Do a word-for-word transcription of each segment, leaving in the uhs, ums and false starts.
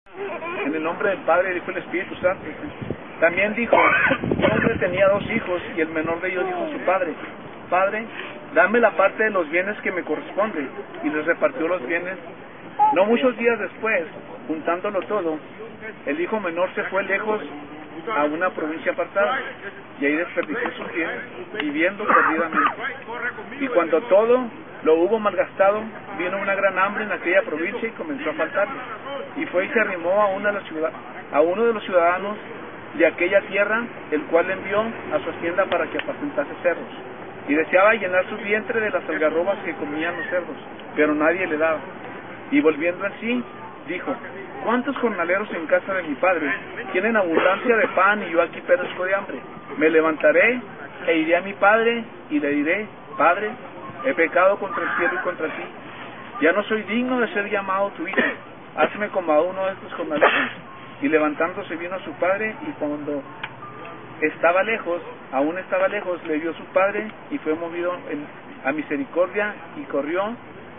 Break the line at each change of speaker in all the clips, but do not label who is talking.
En el nombre del Padre, del Hijo y del Espíritu Santo. También dijo, un hombre tenía dos hijos y el menor de ellos dijo a su padre, Padre, dame la parte de los bienes que me corresponde. Y les repartió los bienes. No muchos días después, juntándolo todo, el hijo menor se fue lejos a una provincia apartada y ahí desperdició sus bienes viviendo perdidamente. Y cuando todo lo hubo malgastado, vino una gran hambre en aquella provincia y comenzó a faltarle. Y fue y se arrimó a, una de, ciudad, a uno de los ciudadanos de aquella tierra, el cual le envió a su hacienda para que apacentase cerdos. Y deseaba llenar su vientre de las algarrobas que comían los cerdos, pero nadie le daba. Y volviendo en sí, dijo, ¿cuántos jornaleros en casa de mi padre tienen abundancia de pan y yo aquí perezco de hambre? Me levantaré e iré a mi padre y le diré, Padre, he pecado contra el cielo y contra ti. Ya no soy digno de ser llamado tu hijo. Hazme como a uno de estos jornaleros. Y levantándose vino a su padre, y cuando estaba lejos, aún estaba lejos, le vio su padre y fue movido en, a misericordia y corrió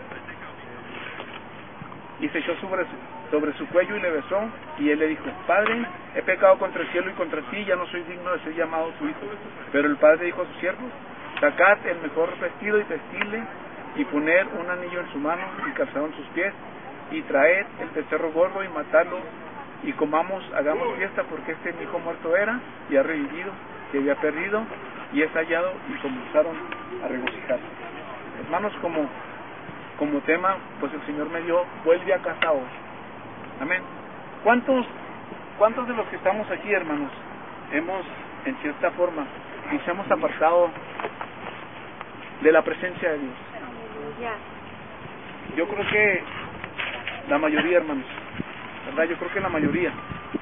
y se echó sobre su, sobre su cuello y le besó, y él le dijo, Padre, he pecado contra el cielo y contra ti, ya no soy digno de ser llamado tu hijo. Pero el padre dijo a sus siervos, sacad el mejor vestido y vestidle, y poner un anillo en su mano y calzado en sus pies, y traed el becerro gordo y matadlo, y comamos, hagamos fiesta, porque este mi hijo muerto era, y ha revivido, que había perdido, y es hallado, y comenzaron a regocijarse. Hermanos, como, como tema, pues el Señor me dio, vuelve a casa hoy. Amén. ¿Cuántos, cuántos de los que estamos aquí, hermanos, hemos, en cierta forma, nos hemos apartado de la presencia de Dios? Yo creo que la mayoría, hermanos, ¿verdad? Yo creo que la mayoría.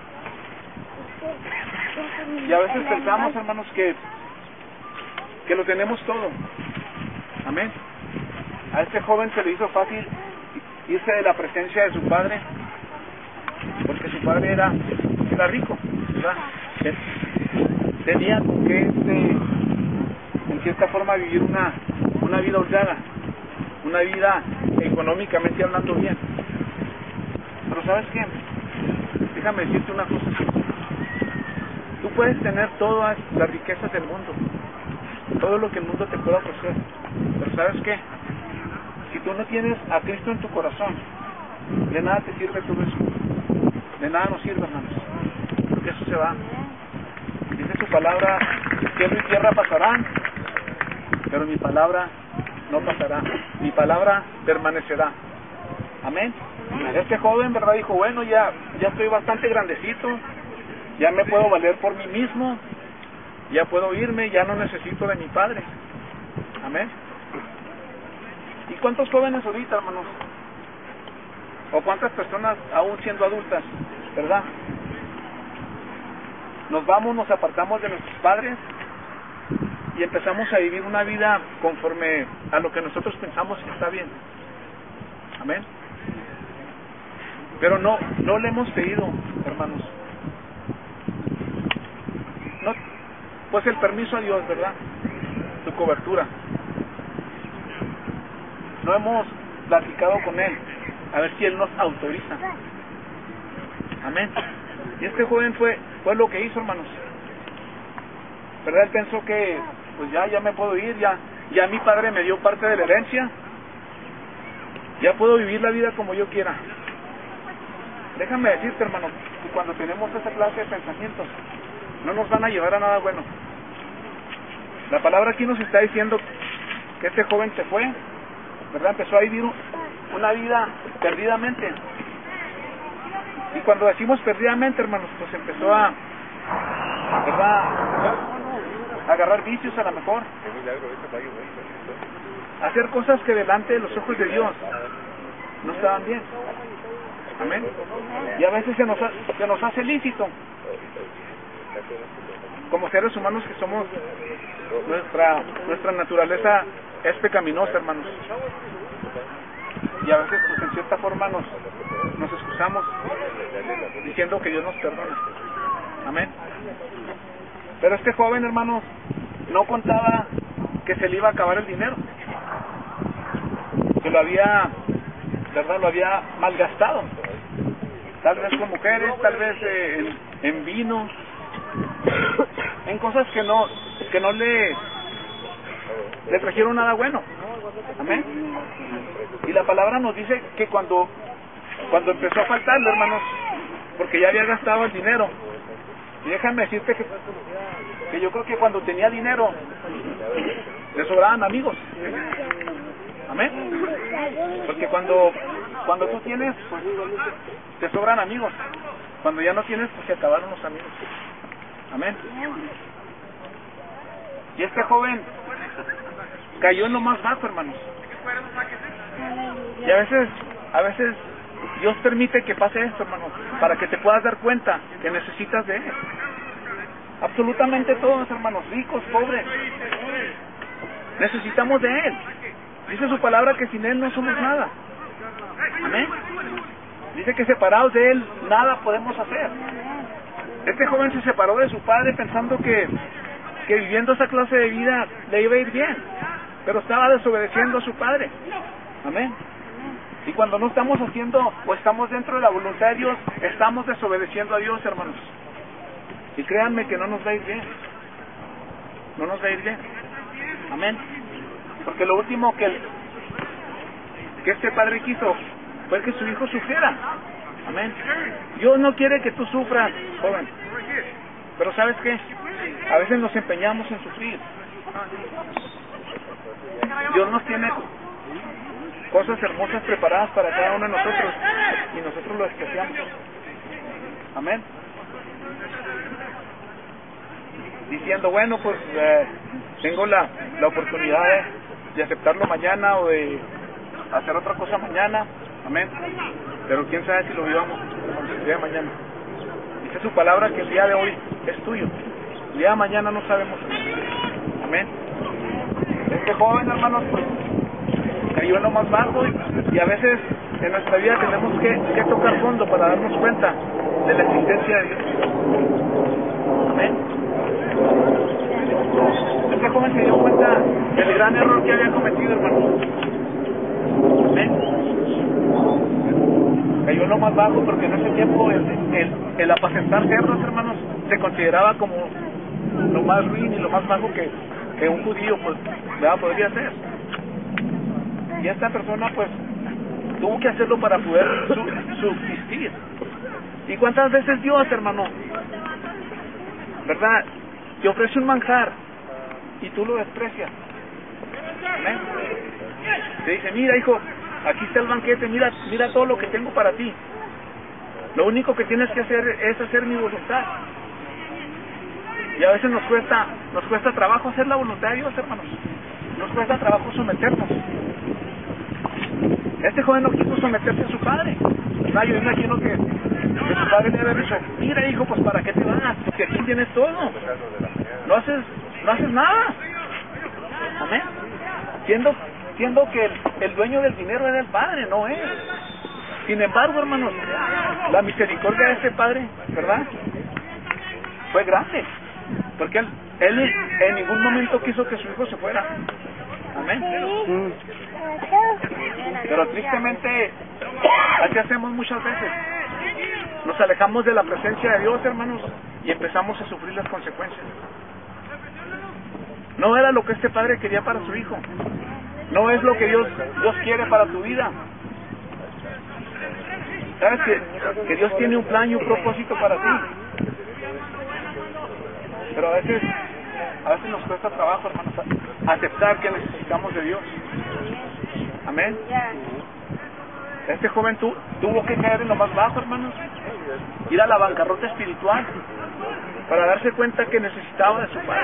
Y a veces pensamos, hermanos, que que lo tenemos todo. Amén. A este joven se le hizo fácil irse de la presencia de su padre, porque su padre era, era rico, ¿verdad? Tenía con que, este, en cierta forma, vivir una, una vida holgada, una vida económicamente hablando bien. Pero ¿sabes qué? Déjame decirte una cosa. Tú puedes tener todas las riquezas del mundo, todo lo que el mundo te pueda ofrecer, pero ¿sabes qué? Si tú no tienes a Cristo en tu corazón, de nada te sirve todo eso. De nada nos sirve, hermanos, porque eso se va. Dice su palabra, cielo y tierra pasarán, pero mi palabra no pasará, mi palabra permanecerá. Amén. Este joven, ¿verdad? Dijo, bueno, ya, ya estoy bastante grandecito, ya me puedo valer por mí mismo, ya puedo irme, ya no necesito de mi padre. Amén. ¿Y cuántos jóvenes ahorita, hermanos? ¿O cuántas personas aún siendo adultas, verdad? Nos vamos, nos apartamos de nuestros padres y empezamos a vivir una vida conforme a lo que nosotros pensamos que está bien. Amén. Pero no, no le hemos pedido, hermanos, no, pues el permiso a Dios, ¿verdad? Su cobertura. No hemos platicado con Él, a ver si Él nos autoriza. Amén. Y este joven fue, fue lo que hizo, hermanos. ¿Verdad? Él pensó que, pues ya, ya me puedo ir, ya, ya mi padre me dio parte de la herencia, ya puedo vivir la vida como yo quiera. Déjame decirte, hermano, que cuando tenemos esa clase de pensamientos, no nos van a llevar a nada bueno. La palabra aquí nos está diciendo que este joven se fue, ¿verdad? Empezó a vivir una vida perdidamente. Y cuando decimos perdidamente, hermanos, pues empezó a, ¿verdad?, a agarrar vicios a lo mejor, a hacer cosas que delante de los ojos de Dios no estaban bien. Amén. Y a veces se nos, ha, se nos hace lícito, como seres humanos que somos, nuestra nuestra naturaleza es pecaminosa, hermanos. Y a veces, pues en cierta forma nos, nos excusamos diciendo que Dios nos perdona. Amén. Pero este joven, hermanos, no contaba que se le iba a acabar el dinero, que lo había, ¿verdad?, lo había malgastado. tal vez con mujeres, tal vez eh, en, en vino, en cosas que no que no le le trajeron nada bueno. Amén. Y la palabra nos dice que cuando cuando empezó a faltarle, hermanos, porque ya había gastado el dinero, y déjame decirte que, que yo creo que cuando tenía dinero le sobraban amigos. Amén. Porque cuando cuando tú tienes, pues te sobran amigos. Cuando ya no tienes, pues se acabaron los amigos. Amén. Y este joven cayó en lo más bajo, hermanos. Y a veces, a veces Dios permite que pase esto, hermanos, para que te puedas dar cuenta que necesitas de Él. Absolutamente todos, hermanos, ricos, pobres, necesitamos de Él. Dice su palabra que sin Él no somos nada. Amén. Dice que separados de Él nada podemos hacer. Este joven se separó de su padre pensando que, que viviendo esa clase de vida le iba a ir bien, pero estaba desobedeciendo a su padre. Amén. Y cuando no estamos haciendo o estamos dentro de la voluntad de Dios, estamos desobedeciendo a Dios, hermanos. Y créanme que no nos va a ir bien. No nos va a ir bien. Amén. Porque lo último que, el, que este padre quiso fue que su hijo sufriera. Amén. Dios no quiere que tú sufras, joven. Pero ¿sabes qué? A veces nos empeñamos en sufrir. Dios nos tiene cosas hermosas preparadas para cada uno de nosotros y nosotros lo despreciamos. Amén. Diciendo, bueno, pues eh, tengo la, la oportunidad de, de aceptarlo mañana o de hacer otra cosa mañana. Amén. Pero quién sabe si lo vivamos el día de mañana. Dice su palabra que el día de hoy es tuyo. El día de mañana no sabemos. Amén. Este joven, hermanos, pues cayó en lo más bajo y, y a veces en nuestra vida tenemos que, que tocar fondo para darnos cuenta de la existencia de Dios. Amén. Este joven se dio cuenta del gran error que había cometido, hermanos. Amén. Cayó en lo más bajo porque en ese tiempo el, el, el apacentar cerdos, hermanos, se consideraba como lo más ruin y lo más bajo que, que un judío pues ¿verdad? Podría hacer. Y esta persona pues tuvo que hacerlo para poder su, subsistir. ¿Y cuántas veces Dios, hermano, verdad, te ofrece un manjar y tú lo desprecias? ¿Amén? Te dice, mira hijo, aquí está el banquete, mira, mira todo lo que tengo para ti. Lo único que tienes que hacer es hacer mi voluntad. Y a veces nos cuesta, nos cuesta trabajo hacer la voluntad de Dios, hermanos. Nos cuesta trabajo someternos. Este joven no quiso someterse a su padre, ¿verdad? Yo me imagino que, que su padre le había dicho, mira hijo, pues para qué te vas, porque aquí tienes todo. No haces, no haces nada. Amén. Siendo, siendo que el, el dueño del dinero era el padre, no él. Sin embargo, hermanos, la misericordia de este padre, ¿verdad? Fue grande. Porque él, él en ningún momento quiso que su hijo se fuera. Amén. Pero tristemente, así hacemos muchas veces. Nos alejamos de la presencia de Dios, hermanos, y empezamos a sufrir las consecuencias. No era lo que este padre quería para su hijo. No es lo que Dios, Dios quiere para tu vida. ¿Sabes que, que Dios tiene un plan y un propósito para ti? Pero a veces, a veces nos cuesta trabajo, hermanos, aceptar que necesitamos de Dios. Amén. Este joven tu, tuvo que caer en lo más bajo, hermanos, ir a la bancarrota espiritual para darse cuenta que necesitaba de su padre.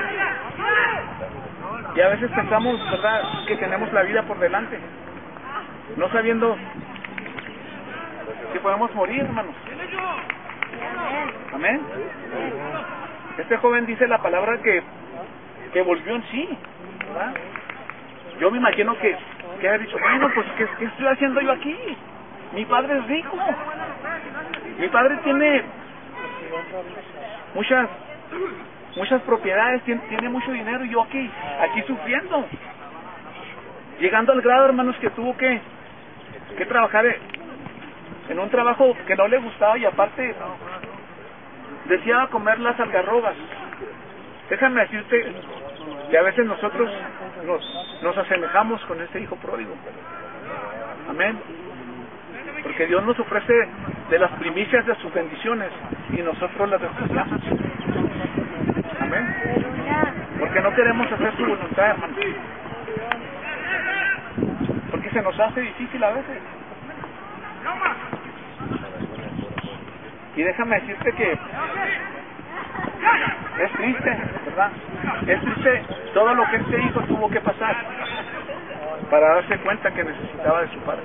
Y a veces pensamos, ¿verdad?, que tenemos la vida por delante, no sabiendo que podemos morir, hermanos. Amén. Este joven dice la palabra que, que volvió en sí, ¿verdad? Yo me imagino que, que ha dicho, bueno, pues, ¿qué, ¿qué estoy haciendo yo aquí? Mi padre es rico. Mi padre tiene muchas muchas propiedades, tiene, tiene mucho dinero y yo aquí, aquí sufriendo. Llegando al grado, hermanos, que tuvo que, que trabajar en un trabajo que no le gustaba y aparte deseaba comer las algarrobas. Déjame decirte que a veces nosotros nos, nos asemejamos con este hijo pródigo. Amén. Porque Dios nos ofrece de las primicias de sus bendiciones y nosotros las despreciamos. Amén. Porque no queremos hacer su voluntad, hermano. Porque se nos hace difícil a veces. Y déjame decirte que es triste, ¿verdad? Es triste todo lo que este hijo tuvo que pasar para darse cuenta que necesitaba de su padre.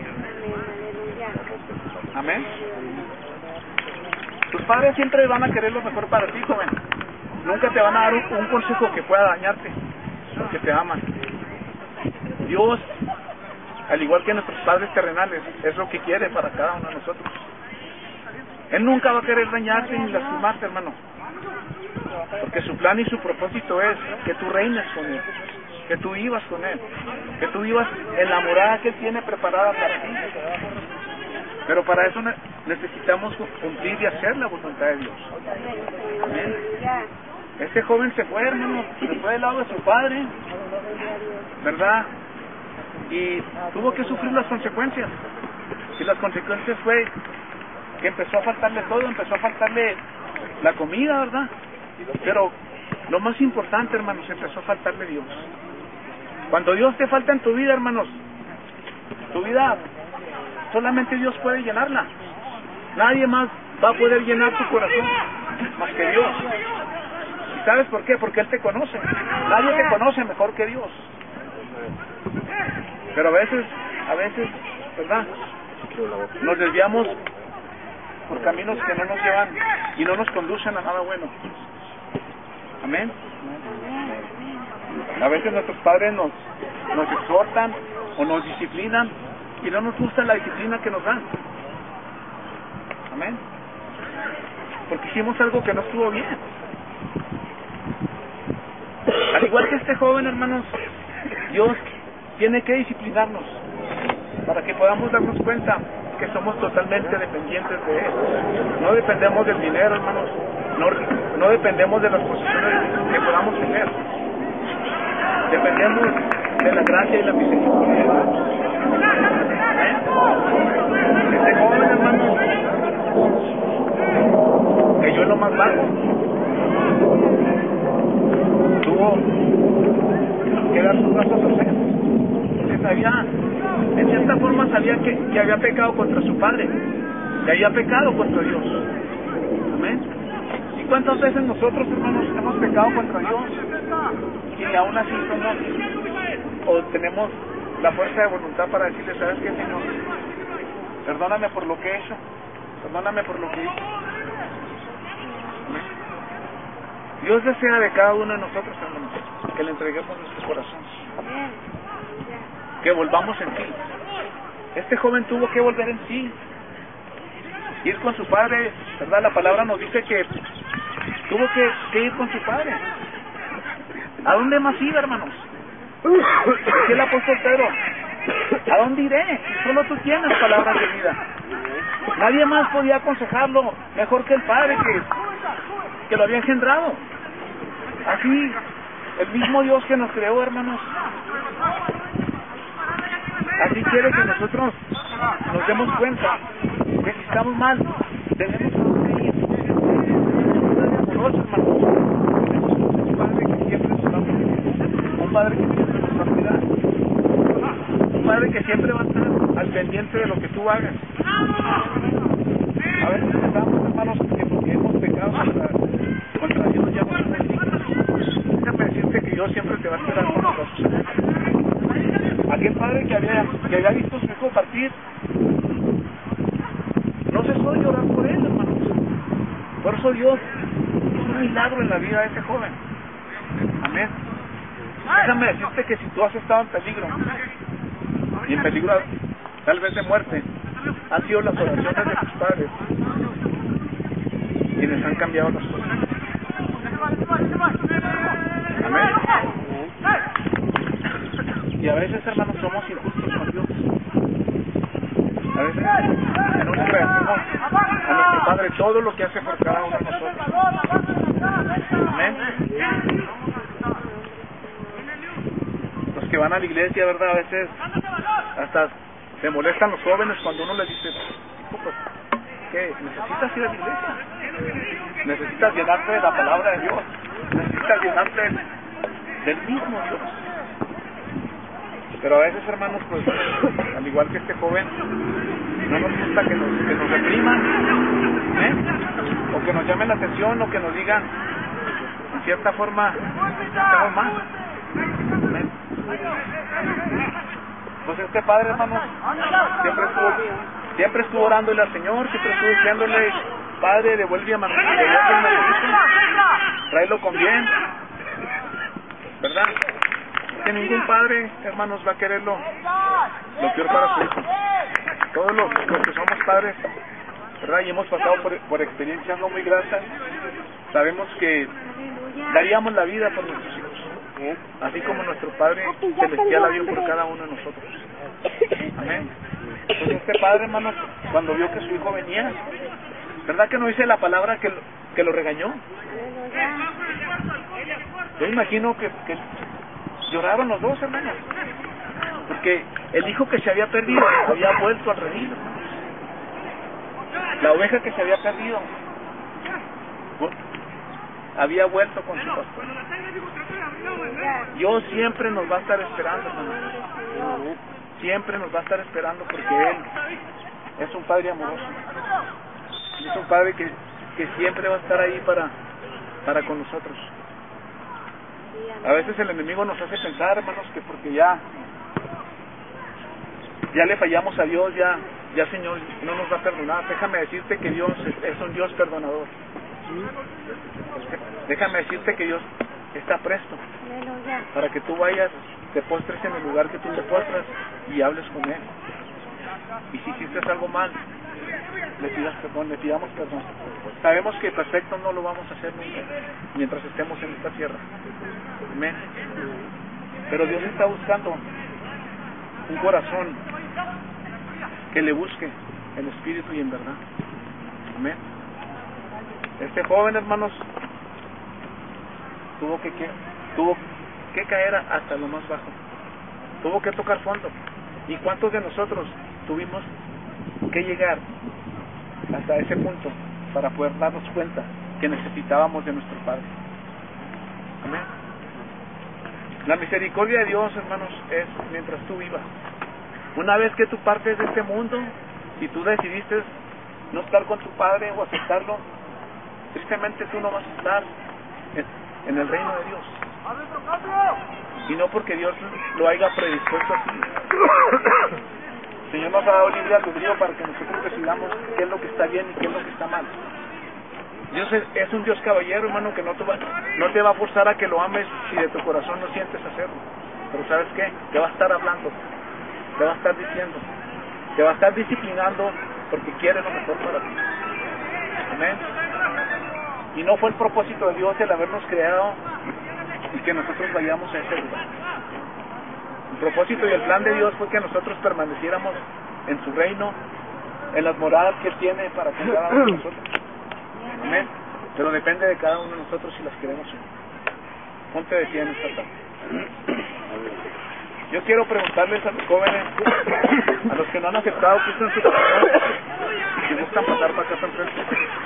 Amén. Tus padres siempre van a querer lo mejor para ti, joven. Nunca te van a dar un, un consejo que pueda dañarte, porque te aman. Dios, al igual que nuestros padres terrenales, es lo que quiere para cada uno de nosotros. Él nunca va a querer dañarte ni lastimarte, hermano. Porque su plan y su propósito es que tú reines con Él, que tú vivas con Él, que tú vivas en la morada que Él tiene preparada para ti. Pero para eso necesitamos cumplir y hacer la voluntad de Dios. Amén. Este joven se fue, hermano, se fue del lado de su padre, ¿verdad? Y tuvo que sufrir las consecuencias. Y las consecuencias fue que empezó a faltarle todo, empezó a faltarle la comida, ¿verdad? Pero lo más importante, hermanos, empezó a faltarle Dios. Cuando Dios te falta en tu vida, hermanos, tu vida solamente Dios puede llenarla. Nadie más va a poder llenar tu corazón más que Dios. ¿Y sabes por qué? Porque Él te conoce. Nadie te conoce mejor que Dios. Pero a veces, a veces, ¿verdad? Nos desviamos por caminos que no nos llevan y no nos conducen a nada bueno. Amén. A veces nuestros padres nos, nos exhortan o nos disciplinan y no nos gusta la disciplina que nos dan. Amén. Porque hicimos algo que no estuvo bien. Al igual que este joven, hermanos, Dios tiene que disciplinarnos para que podamos darnos cuenta que somos totalmente dependientes de Él. No dependemos del dinero, hermanos. No, no dependemos de las posiciones que podamos tener. Dependemos de la gracia y la misericordia de Dios. Este joven, hermano, cayó en lo más bajo. Tuvo que dar sus brazos a Dios. Porque sabía, en cierta forma sabía que, que había pecado contra su padre, que había pecado contra Dios. Amén. ¿Y cuántas veces nosotros, hermanos, hemos pecado contra Dios y aún así somos o tenemos la fuerza de voluntad para decirle, ¿sabes qué, Señor? Perdóname por lo que he hecho, perdóname por lo que hice. Amén. Dios desea de cada uno de nosotros, hermanos, que le entreguemos nuestro corazón, que volvamos en sí. Este joven tuvo que volver en sí, ir con su padre, ¿verdad? La palabra nos dice que tuvo que, que ir con su padre. ¿A dónde más iba, hermanos? Decía el apóstol Pedro, ¿a dónde iré? Solo tú tienes palabras de vida. Nadie más podía aconsejarlo mejor que el Padre que, que lo había engendrado. Así, el mismo Dios que nos creó, hermanos, así quiere que nosotros nos demos cuenta que si estamos mal, tenemos que ir por otros, hermanos. Tenemos un Padre que siempre nos va a cuidar, un Padre que siempre nos va a cuidar, un Padre que siempre va a estar al pendiente de lo que tú hagas. A veces pensamos, hermanos, que porque hemos pecado contra, contra Dios ya no somos dignos. Déjame decirte que Dios siempre te va a esperar con los brazos abiertos. Aquel padre que había, que había visto a su hijo partir, no cesó de llorar por él, hermanos. Por eso Dios hizo un milagro en la vida de ese joven. Amén. Déjame decirte que si tú has estado en peligro, y en peligro tal vez de muerte, han sido las oraciones de tus padres quienes han cambiado las cosas. Amén. Y a veces, hermanos, somos injustos con Dios. A veces, en una a nuestro Padre todo lo que hace por cada uno de nosotros. Amén. Los que van a la iglesia, ¿verdad? A veces hasta se molestan los jóvenes cuando uno les dice, hijo, pues, ¿qué? ¿Necesitas ir a la iglesia? ¿Necesitas llenarte de la palabra de Dios? ¿Necesitas llenarte del mismo Dios? Pero a veces, hermanos, pues, al igual que este joven, no nos gusta que nos, que nos repriman, ¿eh? O que nos llamen la atención, o que nos digan, en cierta forma, estamos mal. ¿Eh? Pues este padre, hermanos, siempre estuvo, siempre estuvo orándole al Señor, siempre estuvo diciéndole, Padre, devuelve a Manuel, tráelo con bien, ¿verdad? Que ningún padre, hermanos, va a querer lo, lo peor para su hijo. Todos los, los que somos padres, ¿verdad? Y hemos pasado por, por experiencias no muy gratas, sabemos que daríamos la vida por nuestros hijos, así como nuestro Padre Celestial la dio por cada uno de nosotros. Amén. Entonces este padre, hermanos, cuando vio que su hijo venía, ¿verdad que no dice la palabra que lo, que lo regañó? Yo imagino que, que lloraron los dos, hermanos, porque el hijo que se había perdido había vuelto al redil. La oveja que se había perdido había vuelto con su pastor. Dios siempre nos va a estar esperando, hermanos. Siempre nos va a estar esperando, porque Él es un Padre amoroso. Es un Padre que, que siempre va a estar ahí para, para con nosotros. A veces el enemigo nos hace pensar, hermanos, que porque ya ya le fallamos a Dios, ya ya Señor no nos va a perdonar. Déjame decirte que Dios es, es un Dios perdonador. Déjame decirte que Dios está presto para que tú vayas, te postres en el lugar que tú te postras y hables con Él. Y si hiciste algo mal, le pidas perdón, le pidamos perdón. Sabemos que perfecto no lo vamos a hacer nunca mientras estemos en esta tierra. Amén. Pero Dios está buscando un corazón que le busque en espíritu y en verdad. Amén. Este joven, hermanos, tuvo que, que tuvo que caer hasta lo más bajo. Tuvo que tocar fondo. ¿Y cuántos de nosotros tuvimos que llegar hasta ese punto para poder darnos cuenta que necesitábamos de nuestro Padre? Amén. La misericordia de Dios, hermanos, es mientras tú vivas. Una vez que tú partes de este mundo, si tú decidiste no estar con tu Padre o aceptarlo, tristemente tú no vas a estar en, en el reino de Dios. Y no porque Dios lo haya predispuesto así. El Señor nos ha dado libre albedrío para que nosotros decidamos qué es lo que está bien y qué es lo que está mal. Dios es, es un Dios caballero, hermano, que no te, va, no te va a forzar a que lo ames si de tu corazón no sientes hacerlo. Pero ¿sabes qué? Te va a estar hablando, te va a estar diciendo, te va a estar disciplinando porque quiere lo mejor para ti. Amén. Y no fue el propósito de Dios el habernos creado y que nosotros vayamos a ese lugar. El propósito y el plan de Dios fue que nosotros permaneciéramos en su reino, en las moradas que Él tiene para con cada uno de nosotros. Amén. Pero depende de cada uno de nosotros si las queremos. Ponte de pie en esta tarde. Yo quiero preguntarles a los jóvenes, a los que no han aceptado Cristo en su corazón, si gustan pasar para acá para enfrente.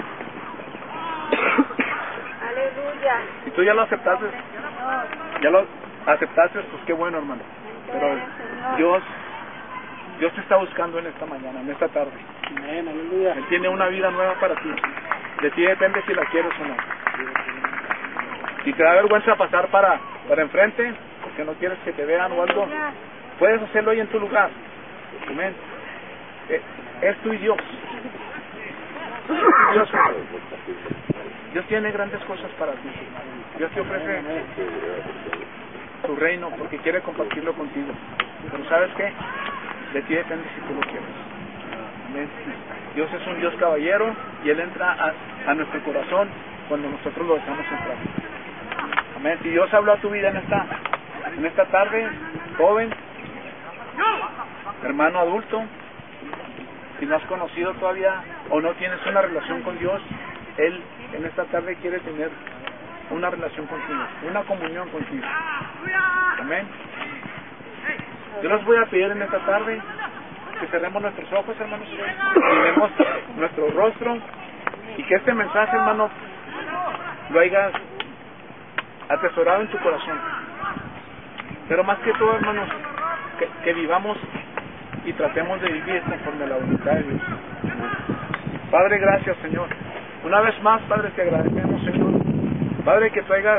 Aleluya.
Si tú ya lo aceptaste, ya lo aceptaste, pues qué bueno, hermano. Pero Dios, Dios te está buscando en esta mañana, en esta tarde.
Amén, aleluya.
Él tiene una vida nueva para ti. De ti depende si la quieres o no. Si te da vergüenza pasar para, para enfrente, porque no quieres que te vean o algo, puedes hacerlo ahí en tu lugar. Amén. Eh, es tú y Dios. Dios, Dios tiene grandes cosas para ti. Dios te ofrece su reino porque quiere compartirlo contigo. Pero ¿sabes qué? De ti depende si tú lo quieres. Amén. Dios es un Dios caballero y Él entra a, a nuestro corazón cuando nosotros lo dejamos entrar. Amén. Si Dios habló a tu vida en esta, en esta tarde, joven, hermano adulto, si no has conocido todavía o no tienes una relación con Dios, Él en esta tarde quiere tener una relación contigo, una comunión contigo. Amén. Yo les voy a pedir en esta tarde que cerremos nuestros ojos, hermanos, miremos nuestro rostro y que este mensaje, hermano, lo hayas atesorado en tu corazón. Pero más que todo, hermanos, que, que vivamos y tratemos de vivir conforme a la voluntad de Dios. Padre, gracias, Señor. Una vez más, Padre, te agradecemos, Señor. Padre, que tú hayas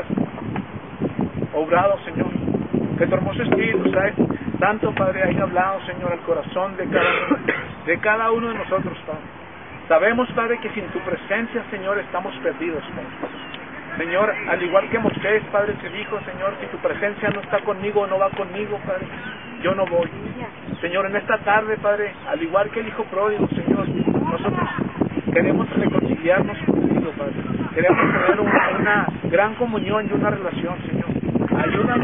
obrado, Señor. Que tu hermoso Espíritu Santo, Padre, haya hablado, Señor, al corazón de cada uno, de cada uno de nosotros, Padre. Sabemos, Padre, que sin tu presencia, Señor, estamos perdidos, Padre. Señor, al igual que Moisés, Padre, te dijo, Señor, si tu presencia no está conmigo, no va conmigo, Padre, yo no voy. Señor, en esta tarde, Padre, al igual que el Hijo pródigo, Señor, nosotros queremos reconciliarnos contigo, Padre. Queremos tener una, una gran comunión y una relación, Señor. Ayúdanos,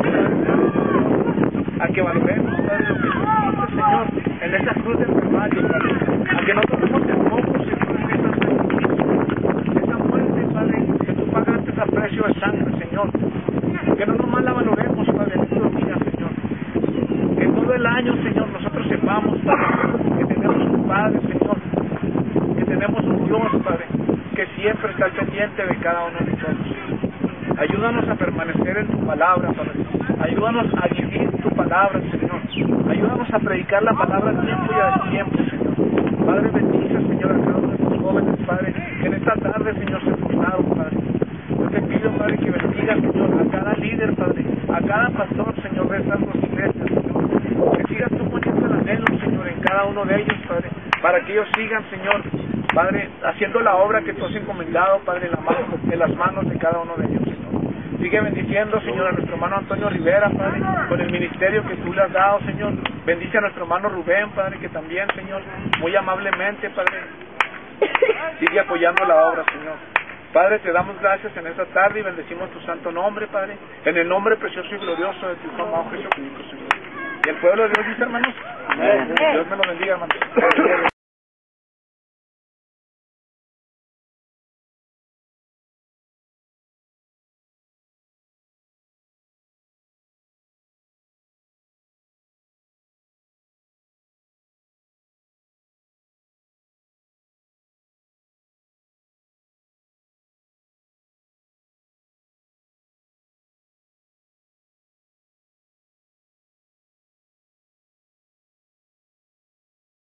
Padre, a que valoremos, Padre, lo que tú hiciste, Señor, en esa cruz del Calvario, Padre. A que no tomemos el poco, Señor, en esa sacrificio, esa muerte, Padre, que tú pagaste a precio de sangre, Señor. Que no nomás la valoremos, Padre, en estos días, Señor. Que todo el año, Señor, nosotros sepamos, Padre, que tenemos un Padre, Señor. Que tenemos un Dios, Padre, que siempre está al pendiente de cada uno de nosotros. Ayúdanos a permanecer en tu palabra, Padre. Ayúdanos a vivir tu palabra, Señor. Ayúdanos a predicar la palabra a tiempo y a destiempo, Señor. Padre, bendice, Señor, a cada uno de estos jóvenes, Padre, que en esta tarde, Señor, se frustraron, Padre. Yo te pido, Padre, que bendiga, Señor, a cada líder, Padre, a cada pastor, Señor, de estas dos iglesias, Señor. Que sigas tú poniendo el anhelo, Señor, en cada uno de ellos, Padre, para que ellos sigan, Señor, Padre, haciendo la obra que tú has encomendado, Padre, en, la mano, en las manos de cada uno de ellos, Señor. Sigue bendiciendo, Señor, a nuestro hermano Antonio Rivera, Padre, con el ministerio que tú le has dado, Señor. Bendice a nuestro hermano Rubén, Padre, que también, Señor, muy amablemente, Padre, sigue apoyando la obra, Señor. Padre, te damos gracias en esta tarde y bendecimos tu santo nombre, Padre, en el nombre precioso y glorioso de tu Hijo amado Jesucristo, Señor. Y el pueblo de Dios dice, hermanos, Amén. Dios me lo bendiga, hermanos.